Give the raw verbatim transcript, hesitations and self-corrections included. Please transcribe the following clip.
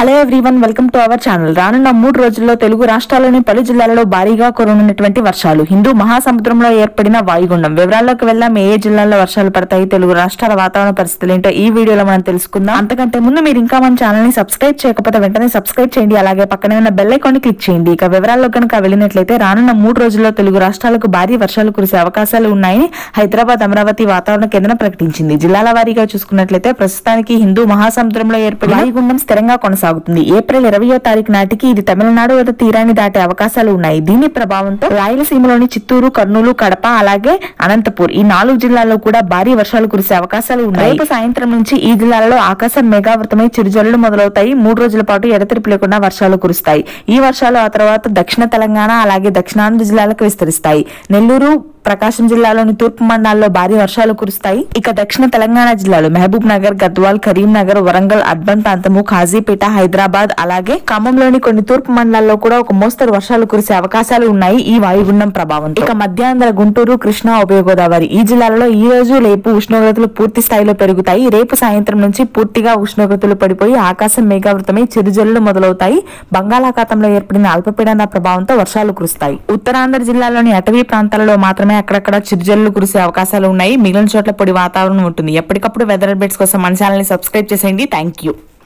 Hello everyone, welcome to our channel. రానున్న మూడు రోజుల్లో తెలుగు రాష్ట్రాల్లోని పలు జిల్లాలలో భారీగా కురనున్నటువంటి వర్షాలు. హిందూ మహాసముద్రంలో ఏర్పడిన వాయుగుండం వివరాల్లోకి వెళ్దాం. ఏ ఏ జిల్లాల్లో వర్షాలు పడతాయి, తెలుగు రాష్ట్రాల వాతావరణ పరిస్థితులు ఏంటో ఈ వీడియోలో మనం తెలుసుకుందాం. అంతకంటే ముందు మీరు ఇంకా మన ఛానల్ ని సబ్స్క్రైబ్ చేయకపోతే వెంటనే సబ్స్క్రైబ్ చేయండి. అలాగే పక్కనే ఉన్న బెల్ ఐకాన్ ని క్లిక్ చేయండి. ఇక వివరాల్లో కనుక వెళ్ళినట్లయితే రానున్న మూడు రోజుల్లో తెలుగు రాష్ట్రాలకు భారీ వర్షాలు కురిసే అవకాశాలు ఉన్నాయని హైదరాబాద్, అమరావతి వాతావరణ కేంద్రం ప్రకటించింది. జిల్లాల వారీగా చూసుకున్నట్లయితే ప్రస్తుతానికి హిందూ మహాసముద్రంలో ఏర్పడిన వాయుగుండం స్థిరంగా కొనసాగుతుంది. ఏప్రిల్ ఇరవయో తారీఖు నాటికి ఇది తమిళనాడు వద్ద తీరాన్ని దాటే అవకాశాలు ఉన్నాయి. దీని ప్రభావంతో రాయలసీమలోని చిత్తూరు, కర్నూలు, కడప అలాగే అనంతపూర్ ఈ నాలుగు జిల్లాల్లో కూడా భారీ వర్షాలు కురిసే అవకాశాలు ఉన్నాయి. రేపు సాయంత్రం నుంచి ఈ జిల్లాలలో ఆకాశం మేఘావృతమై చిరుజల్లులు మొదలవుతాయి. మూడు రోజుల పాటు ఎడతెరిపి లేకుండా వర్షాలు కురుస్తాయి. ఈ వర్షాలు ఆ తర్వాత దక్షిణ తెలంగాణ అలాగే దక్షిణాంధ్ర జిల్లాలకు విస్తరిస్తాయి. నెల్లూరు, ప్రకాశం జిల్లాలోని తూర్పు మండలాల్లో భారీ వర్షాలు కురుస్తాయి. ఇక దక్షిణ తెలంగాణ జిల్లాలు మహబూబ్ నగర్, గద్వాల్, కరీంనగర్, వరంగల్, అర్బన్ ప్రాంతము, ఖాజీపేట, హైదరాబాద్ అలాగే ఖమ్మంలోని కొన్ని తూర్పు మండలాల్లో కూడా ఒక మోస్తరు వర్షాలు కురిసే అవకాశాలు ఉన్నాయి ఈ వాయుగుండం ప్రభావం. ఇక మధ్యాంధ్ర, గుంటూరు, కృష్ణా, ఉభయ గోదావరి ఈ జిల్లాలలో ఈ రోజు రేపు ఉష్ణోగ్రతలు పూర్తి స్థాయిలో పెరుగుతాయి. రేపు సాయంత్రం నుంచి పూర్తిగా ఉష్ణోగ్రతలు పడిపోయి ఆకాశం మేఘావృతమై చిరుజల్లులు మొదలవుతాయి. బంగాళాఖాతంలో ఏర్పడిన అల్పపీడన ప్రభావంతో వర్షాలు కురుస్తాయి. ఉత్తరాంధ్ర జిల్లాలోని అటవీ ప్రాంతాలలో మాత్రమే అక్కడక్కడ చిరుజల్లులు కురిసే అవకాశాలు ఉన్నాయి. మిగిలిన చోట్ల పొడి వాతావరణం ఉంటుంది. ఎప్పటికప్పుడు వెదర్ అప్డేట్స్ కోసం మన ఛానల్ ని సబ్స్క్రైబ్ చేసేయండి. Thank you.